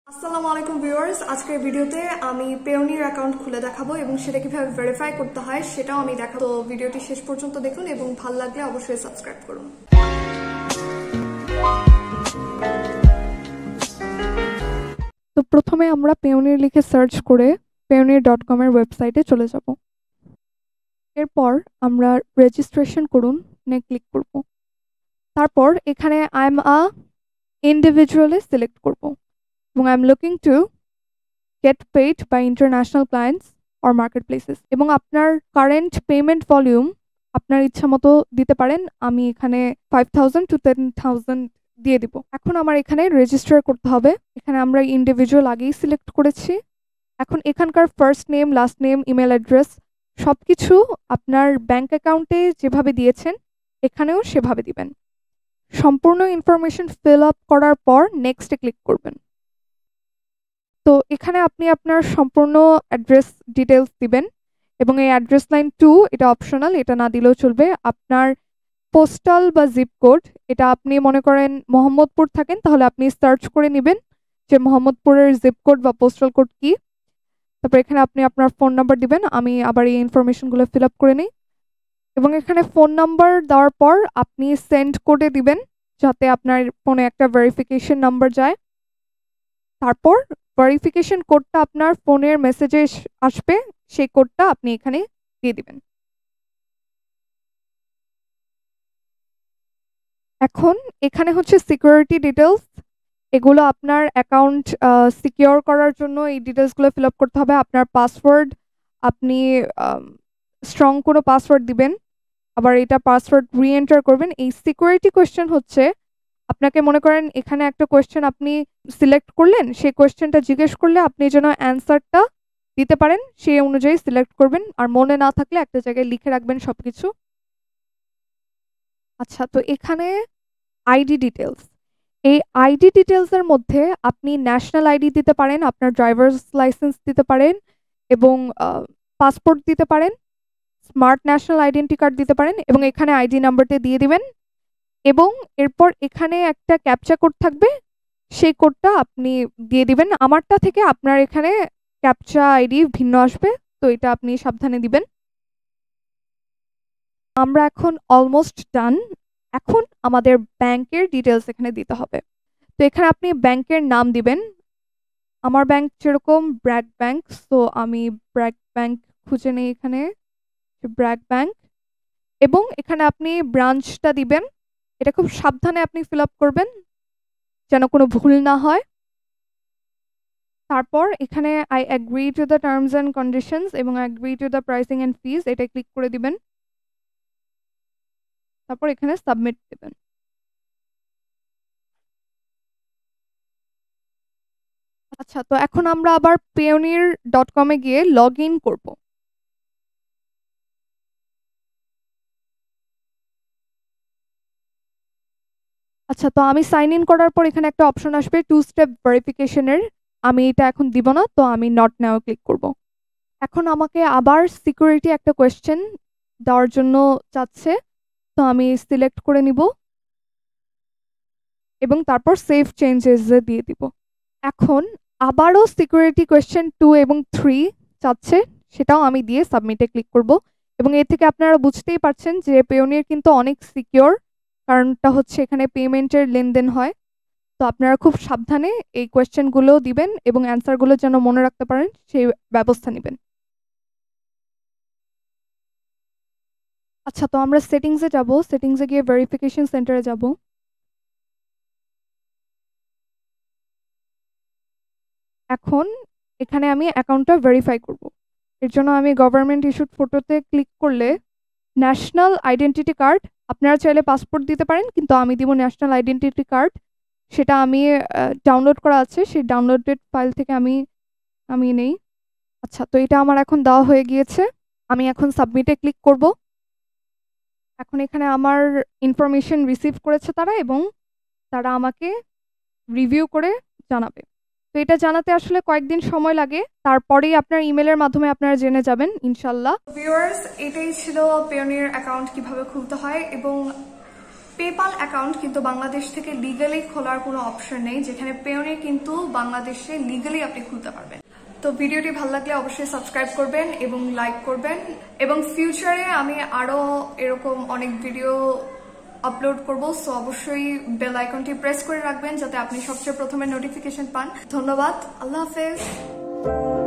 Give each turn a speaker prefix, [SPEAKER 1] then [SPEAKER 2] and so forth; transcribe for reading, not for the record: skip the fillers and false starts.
[SPEAKER 1] আসসালামু আলাইকুম ভিউয়ার্স, আজকের ভিডিওতে আমি পেওনির অ্যাকাউন্ট খুলে দেখাবো এবং সেটা কিভাবে ভেরিফাই করতে হয় সেটাও আমি দেখাবো। তো ভিডিওটি শেষ পর্যন্ত দেখুন এবং ভালো লাগলে অবশ্যই সাবস্ক্রাইব করুন। তো প্রথমে আমরা পেওনির লিখে সার্চ করে payoneer.com এর ওয়েবসাইটে চলে যাব। এরপর আমরা রেজিস্ট্রেশন করুন নে ক্লিক করব। তারপর এখানে I am a individually select করব এবং I am looking to get paid by international clients or marketplaces এবং আপনার কারেন্ট পেমেন্ট ভলিউম আপনার ইচ্ছা মতো দিতে পারেন। আমি এখানে 5000 to 10000 দিয়ে দিব। এখন আমার এখানে রেজিস্টার করতে হবে। এখানে আমরা ইন্ডিভিজুয়াল আগেই সিলেক্ট করেছি। এখন এখানকার first name, last name, email address সবকিছু আপনার ব্যাংক অ্যাকাউন্টে যেভাবে দিয়েছেন এখানেও সেভাবে দিবেন। সম্পূর্ণ ইনফরমেশন ফিল আপ করার পর নেক্সটে ক্লিক করবেন। তো এখানে আপনি আপনার সম্পূর্ণ অ্যাড্রেস ডিটেলস দিবেন এবং এই অ্যাড্রেস লাইন 2 এটা অপশনাল, এটা না দিলেও চলবে। আপনার পোস্টাল বা জিপ কোড, এটা আপনি মনে করেন মোহাম্মদপুর থাকেন তাহলে আপনি সার্চ করে নেবেন যে মোহাম্মদপুরের জিপ কোড বা পোস্টাল কোড কি। তারপর এখানে আপনি আপনার ফোন নাম্বার দিবেন। আমি আবার এই ইনফরমেশনগুলো ফিল আপ করে নিই এবং এখানে ফোন নাম্বার দেওয়ার পর আপনি সেন্ড কোডে দিবেন যাতে আপনার ফোনে একটা ভেরিফিকেশন নাম্বার যায়। তারপর ভেরিফিকেশন কোডটা আপনার ফোনের মেসেজে আসবে, সেই কোডটা আপনি এখানে দিয়ে দিবেন। এখন এখানে হচ্ছে সিকিউরিটি ডিটেলস, এগুলো আপনার অ্যাকাউন্ট সিকিউর করার জন্য এই ডিটেলসগুলো ফিল আপ করতে হবে। আপনার পাসওয়ার্ড আপনি স্ট্রং কোনো পাসওয়ার্ড দিবেন, আবার এটা পাসওয়ার্ড রিএন্টার করবেন। এই সিকিউরিটি কোয়েশ্চেন হচ্ছে আপনাকে মনে করেন এখানে একটা কোয়েশ্চেন আপনি সিলেক্ট করলেন, সেই কোয়েশ্চেনটা জিজ্ঞেস করলে আপনি যেন অ্যান্সারটা দিতে পারেন সেই অনুযায়ী সিলেক্ট করবেন, আর মনে না থাকলে একটা জায়গায় লিখে রাখবেন সবকিছু। আচ্ছা, তো এখানে আইডি ডিটেলস, এই আইডি ডিটেলসের মধ্যে আপনি ন্যাশনাল আইডি দিতে পারেন, আপনার ড্রাইভার্স লাইসেন্স দিতে পারেন এবং পাসপোর্ট দিতে পারেন, স্মার্ট ন্যাশনাল আইডেন্টি কার্ড দিতে পারেন এবং এখানে আইডি নাম্বারটা দিয়ে দিবেন এবং এরপর এখানে একটা ক্যাপচা কোড থাকবে, সেই কোডটা আপনি দিয়ে দিবেন। আমারটা থেকে আপনার এখানে ক্যাপচা আইডি ভিন্ন আসবে, তো এটা আপনি সাবধানে দিবেন। আমরা এখন অলমোস্ট ডান। এখন আমাদের ব্যাংকের ডিটেলস এখানে দিতে হবে। তো এখানে আপনি ব্যাংকের নাম দিবেন। আমার ব্যাংক যেরকম ব্র্যাক ব্যাংক, সো আমি ব্র্যাক ব্যাংক খুঁজে নেই এখানে, ব্র্যাক ব্যাংক, এবং এখানে আপনি ব্রাঞ্চটা দিবেন। এটা খুব সাবধানে আপনি ফিল আপ করবেন যেন কোনো ভুল না হয়। তারপর এখানে I agree to the terms and conditions এবং agree to the pricing and fees, এটা ক্লিক করে দিবেন। তারপর এখানে সাবমিট দেবেন। আচ্ছা, তো এখন আমরা আবার payoneer.com এ গিয়ে লগ ইন করবো। আচ্ছা, তো আমি সাইন ইন করার পর এখানে একটা অপশন আসবে 2 স্টেপ ভেরিফিকেশনের, আমি এটা এখন দিব না, তো আমি নট নাও ক্লিক করব। এখন আমাকে আবার সিকিউরিটি একটা কোয়েশ্চেন দেওয়ার জন্য চাচ্ছে, তো আমি সিলেক্ট করে নিব এবং তারপর সেভ চেঞ্জেস দিয়ে দিব। এখন আবারও সিকিউরিটি কোয়েশ্চেন 2 এবং 3 চাচ্ছে, সেটাও আমি দিয়ে সাবমিটে ক্লিক করব এবং এর থেকে আপনারা বুঝতেই পারছেন যে পেওনির কিন্তু অনেক সিকিউর, কারণটা হচ্ছে এখানে পেমেন্টের লেনদেন হয়। তো আপনারা খুব সাবধানে এই কোয়েশ্চেনগুলো দিবেন এবং অ্যান্সারগুলো যেন মনে রাখতে পারেন সেই ব্যবস্থা নেবেন। আচ্ছা, তো আমরা সেটিংসে যাব, সেটিংসে গিয়ে ভেরিফিকেশন সেন্টারে যাব। এখন এখানে আমি অ্যাকাউন্টটা ভেরিফাই করব। এর জন্য আমি গভর্নমেন্ট ইস্যুড ফটোতে ক্লিক করলে ন্যাশনাল আইডেন্টিটি কার্ড, আপনারা চাইলে পাসপোর্ট দিতে পারেন কিন্তু আমি দিব ন্যাশনাল আইডেন্টিটি কার্ড, সেটা আমি ডাউনলোড করা আছে, সেই ডাউনলোডেড ফাইল থেকে আমি নেই। আচ্ছা, তো এটা আমার এখন দেওয়া হয়ে গিয়েছে, আমি এখন সাবমিটে ক্লিক করব। এখন এখানে আমার ইনফরমেশন রিসিভ করেছে তারা এবং তারা আমাকে রিভিউ করে জানাবে। তো এটা জানাতে আসলে কয়েকদিন সময় লাগে, তারপরেই আপনার ইমেলের মাধ্যমে আপনারা জেনে যাবেন ইনশাল্লাহ। ভিউয়ার্স, এটাই ছিল পেওনির অ্যাকাউন্ট কিভাবে খুলতে হয় এবং পেপাল অ্যাকাউন্ট কিন্তু বাংলাদেশ থেকে লিগালি খোলার কোনো অপশন নেই, যেখানে পেওনির কিন্তু বাংলাদেশে লিগালি আপনি খুলতে পারবেন। তো ভিডিওটি ভালো লাগলে অবশ্যই সাবস্ক্রাইব করবেন এবং লাইক করবেন, এবং ফিউচারে আমি আরো এরকম অনেক ভিডিও আপলোড করব। সো অবশ্যই বেল আইকনটি প্রেস করে রাখবেন যাতে আপনি সবচেয়ে প্রথমে নোটিফিকেশন পান। ধন্যবাদ, আল্লাহ হাফেজ।